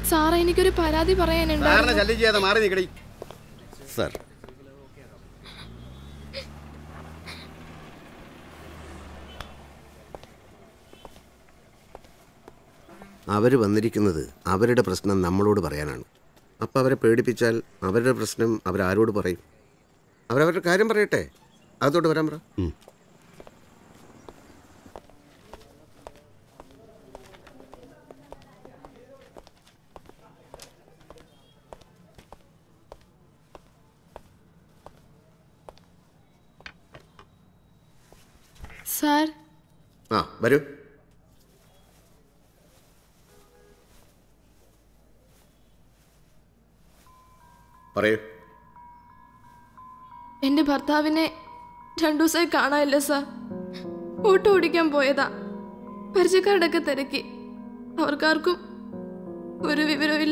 സാറേ, എനിക്കൊരു പരാതി പറയാനുണ്ട്. സാർ, അവർ വന്നിരിക്കുന്നത് അവരുടെ പ്രശ്നം നമ്മളോട് പറയാനാണ്. അപ്പോൾ അവരെ പേടിപ്പിച്ചാൽ അവരുടെ പ്രശ്നം അവരാരോട് പറയും? അവരവരുടെ കാര്യം പറയട്ടെ. അതോട്ട് വരാൻ പറ. സാർ. ആ, വരൂ. പറയൂ. എൻ്റെ ഭർത്താവിനെ 2 ദിവസമായി കാണാനില്ല സാർ. ഓട്ടോ ഓടിക്കാൻ പോയതാ. പരിചയക്കാരുടെയൊക്കെ തിരക്കി. അവർക്കാർക്കും ഒരു വിവരമില്ല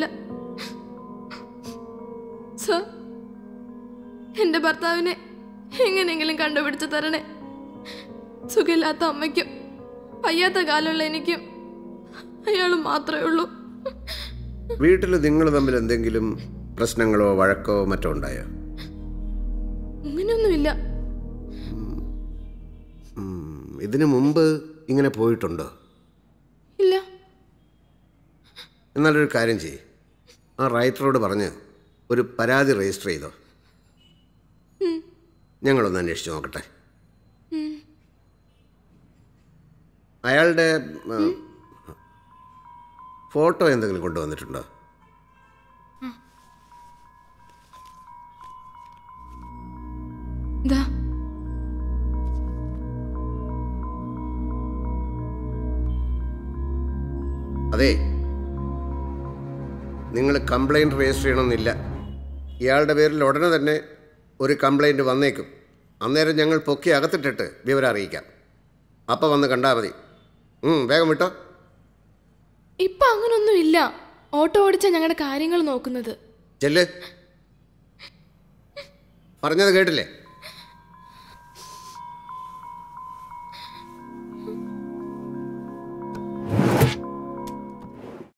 സാർ. എൻ്റെ ഭർത്താവിനെ എങ്ങനെയെങ്കിലും കണ്ടുപിടിച്ച് തരണേ. സുഖമില്ലാത്ത അമ്മയ്ക്കും വയ്യാത്ത കാലമുള്ള എനിക്കും അയാൾ മാത്രമേ ഉള്ളൂ. വീട്ടിൽ നിങ്ങൾ തമ്മിൽ എന്തെങ്കിലും പ്രശ്നങ്ങളോ വഴക്കോ മറ്റോ ഉണ്ടായോ? അങ്ങനെയൊന്നുമില്ല. ഇതിനു മുമ്പ് ഇങ്ങനെ പോയിട്ടുണ്ടോ? ഇല്ല. എന്നാലൊരു കാര്യം ചെയ്യ്. ആ റൈറ്ററോട് പറഞ്ഞ് ഒരു പരാതി രജിസ്റ്റർ ചെയ്തോ. ഞങ്ങളൊന്ന് അന്വേഷിച്ച് നോക്കട്ടെ. അയാളുടെ ഫോട്ടോ എന്തെങ്കിലും കൊണ്ടുവന്നിട്ടുണ്ടോ? അതെ, നിങ്ങൾ കംപ്ലൈൻറ്റ് രജിസ്റ്റർ ചെയ്യണമെന്നില്ല. ഇയാളുടെ പേരിൽ ഉടനെ തന്നെ ഒരു കംപ്ലൈൻറ്റ് വന്നേക്കും. അന്നേരം ഞങ്ങൾ പൊക്കി അകത്തിട്ടിട്ട് വിവരം അറിയിക്കാം. അപ്പം വന്ന് കണ്ടാൽ മതി. വേഗം വിട്ടോ. ഇപ്പം അങ്ങനൊന്നും ഇല്ല. ഓട്ടോ ഓടിച്ചാൽ ഞങ്ങളുടെ കാര്യങ്ങൾ നോക്കുന്നത്. ചെല്ല്. പറഞ്ഞത് കേട്ടില്ലേ?